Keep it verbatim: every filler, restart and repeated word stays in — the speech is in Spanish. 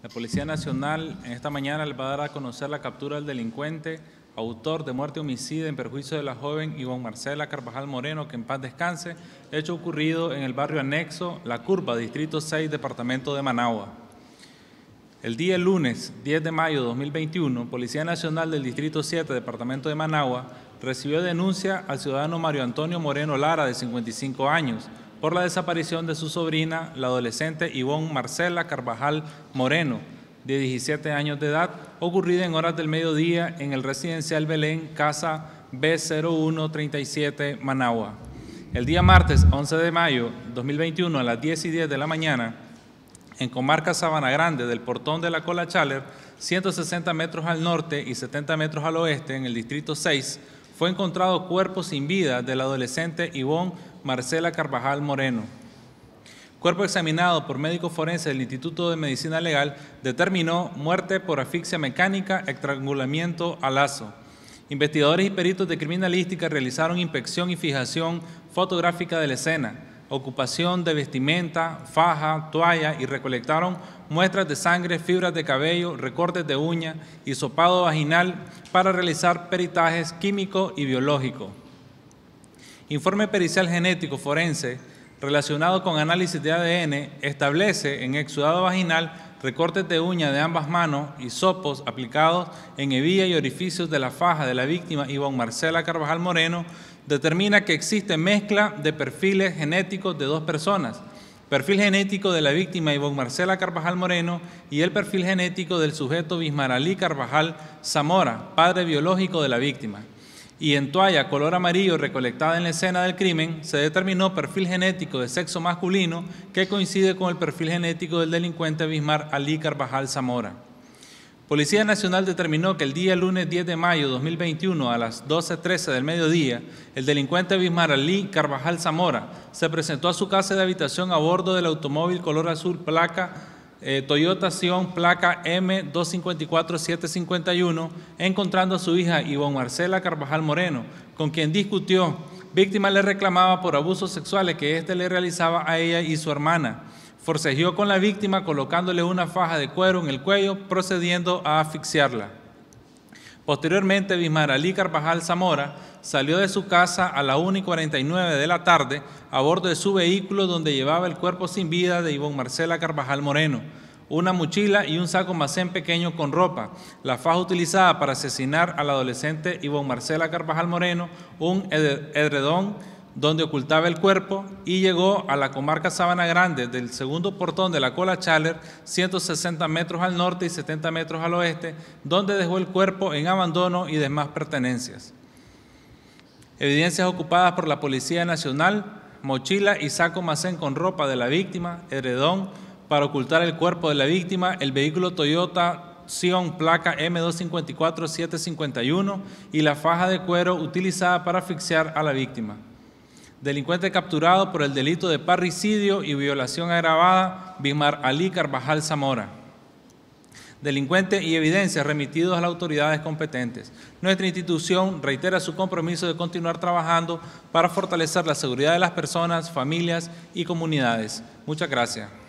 La Policía Nacional en esta mañana le va a dar a conocer la captura del delincuente, autor de muerte homicida en perjuicio de la joven Ivonne Marcela Carvajal Moreno, que en paz descanse, hecho ocurrido en el barrio anexo La Curva, Distrito seis, Departamento de Managua. El día lunes diez de mayo de dos mil veintiuno, Policía Nacional del Distrito siete, Departamento de Managua, recibió denuncia al ciudadano Mario Antonio Moreno Lara, de cincuenta y cinco años, por la desaparición de su sobrina, la adolescente Ivonne Marcela Carvajal Moreno, de diecisiete años de edad, ocurrida en horas del mediodía en el residencial Belén, casa B cero uno treinta y siete, Managua. El día martes once de mayo de dos mil veintiuno, a las diez y diez de la mañana, en comarca Sabana Grande del Portón de la Cola Chaler, ciento sesenta metros al norte y setenta metros al oeste, en el Distrito seis, fue encontrado cuerpo sin vida del adolescente Ivonne Marcela Carvajal Moreno. Cuerpo examinado por médico forense del Instituto de Medicina Legal determinó muerte por asfixia mecánica, estrangulamiento a lazo. Investigadores y peritos de criminalística realizaron inspección y fijación fotográfica de la escena, ocupación de vestimenta, faja, toalla y recolectaron muestras de sangre, fibras de cabello, recortes de uña, hisopado vaginal para realizar peritajes químico y biológico. Informe pericial genético forense relacionado con análisis de A D N establece en exudado vaginal recortes de uña de ambas manos y hisopos aplicados en hebilla y orificios de la faja de la víctima Ivonne Marcela Carvajal Moreno, determina que existe mezcla de perfiles genéticos de dos personas, perfil genético de la víctima Ivonne Marcela Carvajal Moreno y el perfil genético del sujeto Bismar Ali Carvajal Zamora, padre biológico de la víctima. Y en toalla color amarillo recolectada en la escena del crimen se determinó perfil genético de sexo masculino que coincide con el perfil genético del delincuente Bismar Ali Carvajal Zamora. Policía Nacional determinó que el día lunes diez de mayo de dos mil veintiuno a las doce trece del mediodía, el delincuente Bismar Ali Carvajal Zamora se presentó a su casa de habitación a bordo del automóvil color azul placa Eh, Toyota Sion, placa M dos cinco cuatro siete cinco uno, encontrando a su hija Ivonne Marcela Carvajal Moreno, con quien discutió. Víctima le reclamaba por abusos sexuales que éste le realizaba a ella y su hermana. Forcejeó con la víctima colocándole una faja de cuero en el cuello, procediendo a asfixiarla. Posteriormente, Bismar Ali Carvajal Zamora salió de su casa a la una y cuarenta y nueve de la tarde a bordo de su vehículo, donde llevaba el cuerpo sin vida de Ivonne Marcela Carvajal Moreno, una mochila y un saco almacén pequeño con ropa, la faja utilizada para asesinar al adolescente Ivonne Marcela Carvajal Moreno, un edredón donde ocultaba el cuerpo, y llegó a la comarca Sabana Grande del segundo portón de la Cola Chaler, ciento sesenta metros al norte y setenta metros al oeste, donde dejó el cuerpo en abandono y demás pertenencias. Evidencias ocupadas por la Policía Nacional: mochila y saco almacén con ropa de la víctima, edredón para ocultar el cuerpo de la víctima, el vehículo Toyota Sion, placa M dos cinco cuatro siete cinco uno y la faja de cuero utilizada para asfixiar a la víctima. Delincuente capturado por el delito de parricidio y violación agravada, Bismar Ali Carvajal Zamora. Delincuente y evidencias remitidos a las autoridades competentes. Nuestra institución reitera su compromiso de continuar trabajando para fortalecer la seguridad de las personas, familias y comunidades. Muchas gracias.